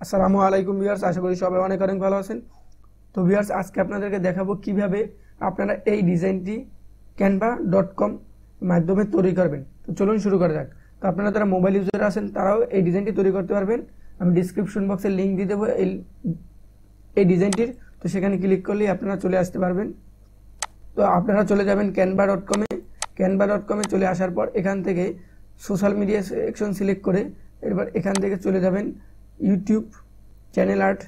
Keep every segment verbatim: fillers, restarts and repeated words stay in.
আসসালামু আলাইকুম ভিউয়ার্স, আশা করি সবাই অনেক অনেক ভালো আছেন। তো ভিউয়ার্স, আজকে আপনাদেরকে দেখাবো কিভাবে আপনারা এই ডিজাইনটি ক্যানভা ডট কম মাধ্যমে তৈরি করবেন। তো চলুন শুরু করা যাক। তো আপনারা যারা মোবাইল ইউজার আছেন তারাও এই ডিজাইনটি তৈরি করতে পারবেন। আমি ডিসক্রিপশন বক্সে লিঙ্ক দিয়ে দেবো এই এই ডিজাইনটির। তো সেখানে ক্লিক করলেই আপনারা চলে আসতে পারবেন। তো আপনারা চলে যাবেন ক্যানভা ডট কমে। ক্যানভা ডট কমে চলে আসার পর এখান থেকে সোশ্যাল মিডিয়া সেকশন সিলেক্ট করে এবার এখান থেকে চলে যাবেন ইউটিউব চ্যানেল আর্ট।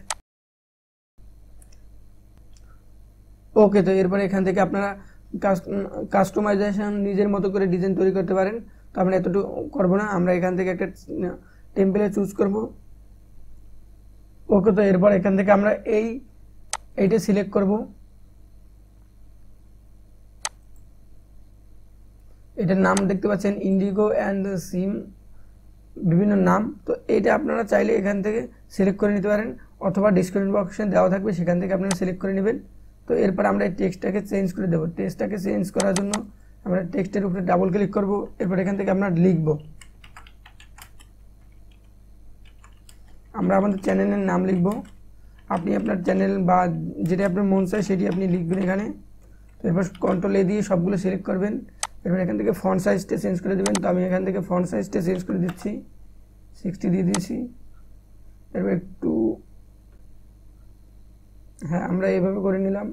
ওকে, তো এরপর এখান থেকে আপনারা কাস্টমাইজেশন নিজের মতো করে ডিজাইন তৈরি করতে পারেন। তো আমরা এতটুকু করবো না, আমরা এখান থেকে একটা টেম্পলেট চুজ করব। ওকে, তো এরপর এখান থেকে আমরা এই এইটা সিলেক্ট করব। এটার নাম দেখতে পাচ্ছেন ইন্ডিগো অ্যান্ড সিম, বিভিন্ন নাম। তো এটা আপনারা চাইলে এখান থেকে সিলেক্ট করে নিতে পারেন, অথবা ডিসক্রিপশন বক্সে দেওয়া থাকবে সেখান থেকে আপনারা সিলেক্ট করে নেবেন। তো এরপর আমরা এই টেক্সটটাকে চেঞ্জ করে দেবো। টেক্সটটাকে চেঞ্জ করার জন্য আমরা টেক্সটের উপরে ডাবল ক্লিক করব। এরপর এখান থেকে আমরা লিখব, আমরা আমাদের চ্যানেলের নাম লিখব। আপনি আপনার চ্যানেল বা যেটা আপনার মন চায় সেটি আপনি লিখবেন এখানে। তো এরপর কন্ট্রোল এ দিয়ে সবগুলো সিলেক্ট করবেন। এরপর এখান থেকে ফন্ট সাইজটা চেঞ্জ করে দেবেন। তো আমি এখান থেকে ফন্ট সাইজটা চেঞ্জ করে দিচ্ছি, সিক্সটি দিয়ে দিয়েছি। এরপর একটু হ্যাঁ আমরা এইভাবে করে নিলাম।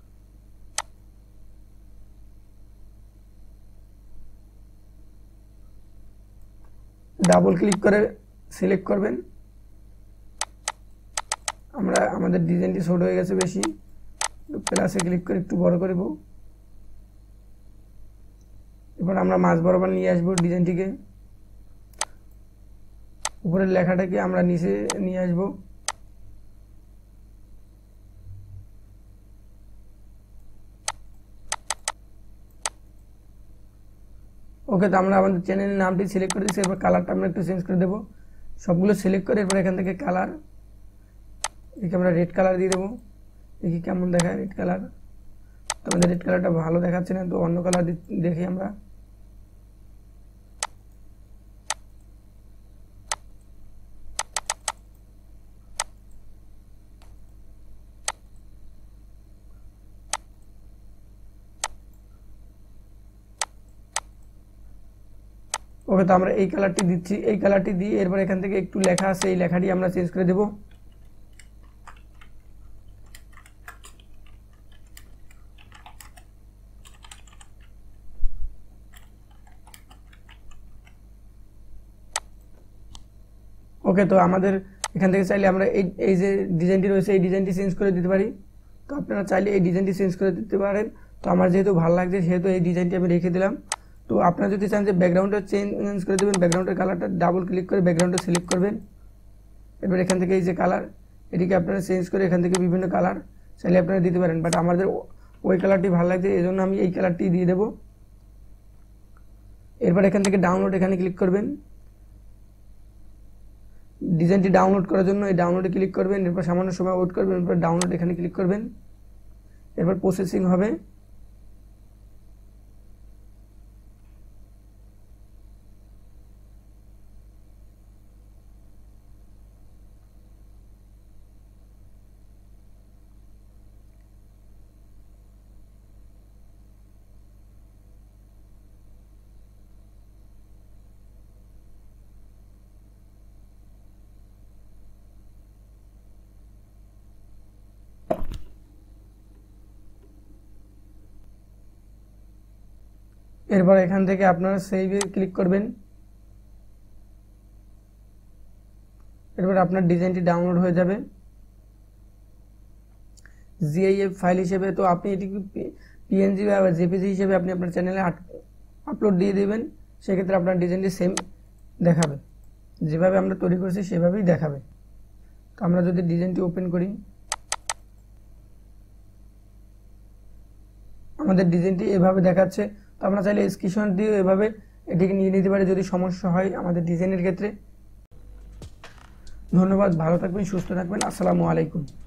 ডাবল ক্লিক করে সিলেক্ট করবেন। আমরা আমাদের ডিজাইনটি ছোট হয়ে গেছে বেশি, প্লাসে ক্লিক করে একটু বড় করব। এবার আমরা মাঝ বরাবর নিয়ে আসবো ডিজাইনটিকে। উপরের লেখাটাকে আমরা নিচে নিয়ে আসবো। ওকে, তো আমরা আমাদের চ্যানেলের নামটি সিলেক্ট করে দিচ্ছি। এরপর কালারটা আমরা একটু চেঞ্জ করে দেবো। সবগুলো সিলেক্ট করে এরপর এখান থেকে কালার, একে আমরা রেড কালার দিয়ে দেবো। দেখি কেমন দেখায় রেড কালার। তো আমাদের রেড কালারটা ভালো দেখাচ্ছে না, তো অন্য কালার দেখি আমরা। ওকে, তো আমরা এই কালারটি দিচ্ছি। এই কালারটি দিয়ে এরপর এখান থেকে একটু লেখা আছে, এই লেখাটি আমরা চেঞ্জ করে দেব। ওকে, তো আমাদের এখান থেকে চাইলে আমরা এই এই যে ডিজাইনটি রয়েছে এই ডিজাইনটি চেঞ্জ করে দিতে পারি। তো আপনারা চাইলে এই ডিজাইনটি চেঞ্জ করে দিতে পারেন। তো আমার যেহেতু ভালো লাগছে সেহেতু এই ডিজাইনটি আমি রেখে দিলাম। তো আপনারা যদি চান যে ব্যাকগ্রাউন্ডটা চেঞ্জ করে দেবেন, ব্যাকগ্রাউন্ডের কালারটা ডাবল ক্লিক করে ব্যাকগ্রাউন্ডটা সিলেক্ট করবেন। এবার এখান থেকে এই যে কালার, এটিকে আপনারা চেঞ্জ করে এখান থেকে বিভিন্ন কালার চাইলে আপনারা দিতে পারেন, বাট আমাদের ওই কালারটি ভালো লাগছে এই জন্য আমি এই কালারটি দিয়ে দেবো। এরপর এখান থেকে ডাউনলোড, এখানে ক্লিক করবেন। ডিজাইনটি ডাউনলোড করার জন্য এই ডাউনলোডে ক্লিক করবেন। এরপর সামান্য সময় ওয়েট করবেন। এরপর ডাউনলোড এখানে ক্লিক করবেন। এরপর প্রসেসিং হবে। এরপর এখান থেকে আপনারা সেভে ক্লিক করবেন। এরপর আপনার ডিজাইনটি ডাউনলোড হয়ে যাবে জিআইএফ ফাইল হিসেবে। তো আপনি এটি পিএনজি বা জেপিজি হিসেবে আপনি আপনার চ্যানেলে আপলোড দিয়ে দেবেন। সেক্ষেত্রে আপনার ডিজাইনটি সেম দেখাবে, যেভাবে আমরা তৈরি করেছি সেভাবেই দেখাবে। তো আমরা যদি ডিজাইনটি ওপেন করি, আমাদের ডিজাইনটি এভাবে দেখাচ্ছে। তো আমরা চাইলে স্ক্রিনশট দিয়ে এভাবে এটিকে নিয়ে নিতে পারি যদি সমস্যা হয় আমাদের ডিজাইনের ক্ষেত্রে। ধন্যবাদ, ভালো থাকবেন, সুস্থ থাকবেন। আসসালামু আলাইকুম।